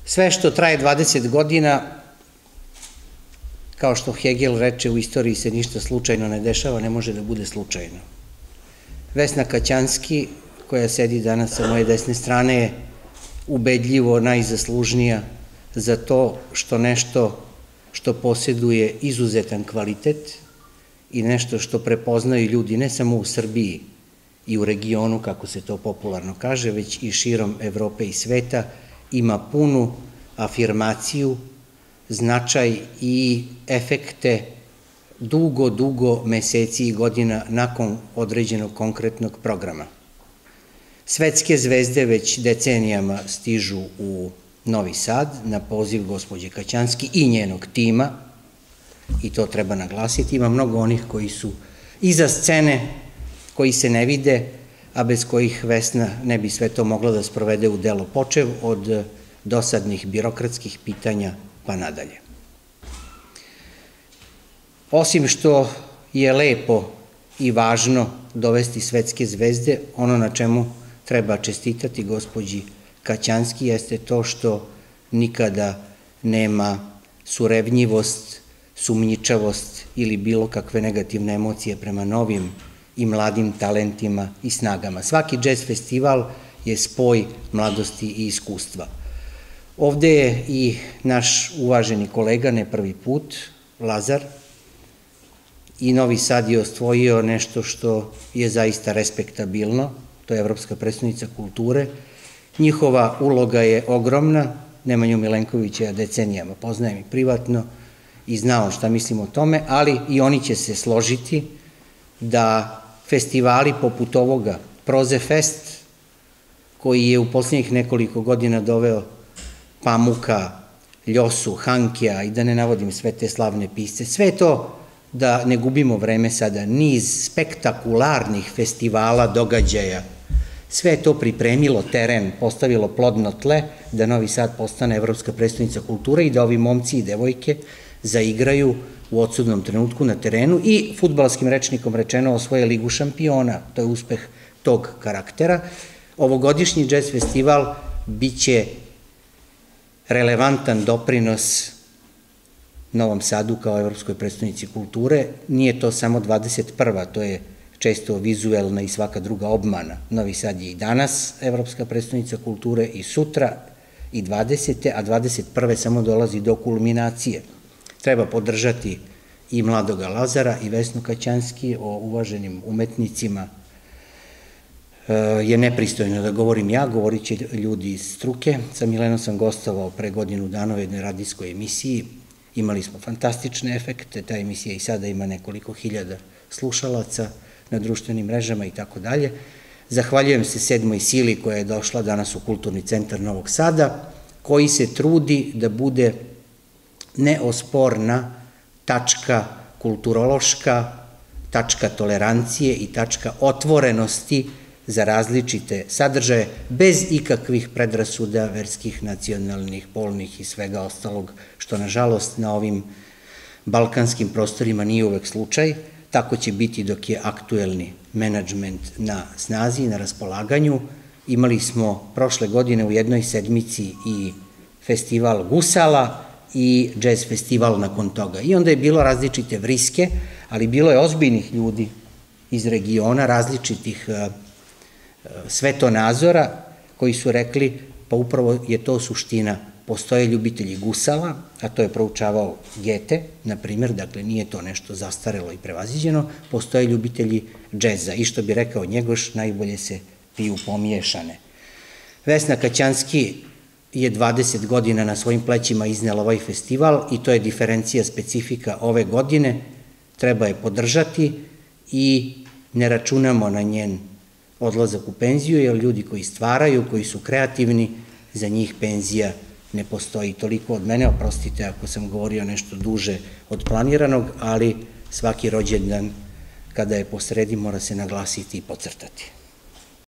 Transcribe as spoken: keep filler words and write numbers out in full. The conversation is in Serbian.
Sve što traje dvadeset godina, kao što Hegel reče, u istoriji se ništa slučajno ne dešava, ne može da bude slučajno. Vesna Kaćanski, koja sedi danas sa moje desne strane, je ubedljivo najzaslužnija za to što nešto što posjeduje izuzetan kvalitet i nešto što prepoznaju ljudi ne samo u Srbiji i u regionu, kako se to popularno kaže, već i širom Evrope i sveta, ima punu afirmaciju, značaj i efekte dugo, dugo meseci i godina nakon određenog konkretnog programa. Svetske zvezde već decenijama stižu u Novi Sad na poziv gospođe Kaćanski i njenog tima, i to treba naglasiti. Ima mnogo onih koji su iza scene, koji se ne vide, a bez kojih Vesna ne bi sve to mogla da sprovede u delo, počev od dosadnih birokratskih pitanja pa nadalje. Osim što je lepo i važno dovesti svetske zvezde, ono na čemu treba čestitati gospođi Kaćanski jeste to što nikada nema surevnjivost, sumnjičavost ili bilo kakve negativne emocije prema novim i mladim talentima i snagama. Svaki džez festival je spoj mladosti i iskustva. Ovde je i naš uvaženi kolega, ne prvi put, Lazar, i Novi Sad je osvojio nešto što je zaista respektabilno, to je Evropska prestonica kulture. Njihova uloga je ogromna, Nemanju Milenkovića ja decenijama poznajem i privatno i znao šta mislim o tome, ali i oni će se složiti da festivali poput ovoga, Prozefest, koji je u poslednjih nekoliko godina doveo Pamuka, Ljosu, Hankija i da ne navodim sve te slavne pisce, sve to, da ne gubimo vreme sada, niz spektakularnih festivala, događaja, sve je to pripremilo teren, postavilo plodno tle da Novi Sad postane Evropska prestonica kulture i da ovi momci i devojke zaigraju u odsudnom trenutku na terenu i fudbalskim rečnikom rečeno osvoje Ligu šampiona. To je uspeh tog karaktera. Ovogodišnji džez festival biće relevantan doprinos Novom Sadu kao Evropskoj prestonici kulture. Nije to samo dvadeset prva, to je često vizuelna i svaka druga obmana. Novi Sad je i danas Evropska prestonica kulture i sutra i dvadesete, a dvadeset prve samo dolazi do kulminacije. Treba podržati i mladoga Lazara i Vesnu Kaćanski, o uvaženim umetnicima je nepristojno da govorim ja, govorit će ljudi iz struke. Sa Milenom sam gostovao pre godinu dana u jednoj radijskoj emisiji, imali smo fantastične efekte, ta emisija i sada ima nekoliko hiljada slušalaca na društvenim mrežama i tako dalje. Zahvaljujem se Sedmoj sili koja je došla danas u Kulturni centar Novog Sada, koji se trudi da bude neosporna tačka kulturološka, tačka tolerancije i tačka otvorenosti za različite sadržaje, bez ikakvih predrasuda verskih, nacionalnih, polnih i svega ostalog, što nažalost na ovim balkanskim prostorima nije uvek slučaj. Tako će biti dok je aktuelni menadžment na snazi i na raspolaganju. Imali smo prošle godine u jednoj sedmici i festival Gusala i džez festival nakon toga. I onda je bilo različite vriske, ali bilo je ozbiljnih ljudi iz regiona, različitih svetonazora, koji su rekli, pa upravo je to suština. Postoje ljubitelji gusala, a to je proučavao Gete, na primjer, dakle nije to nešto zastarelo i prevaziđeno, postoje ljubitelji džeza i što bi rekao Njegoš, najbolje se piju pomiješane. Vesna Kaćanski je dvadeset godina na svojim plećima iznela ovaj festival i to je diferencija specifika ove godine, treba je podržati i ne računamo na njen odlazak u penziju, jer ljudi koji stvaraju, koji su kreativni, za njih penzija ne postoji. Toliko od mene, oprostite ako sam govorio nešto duže od planiranog, ali svaki rođendan kada je posredi mora se naglasiti i podcrtati.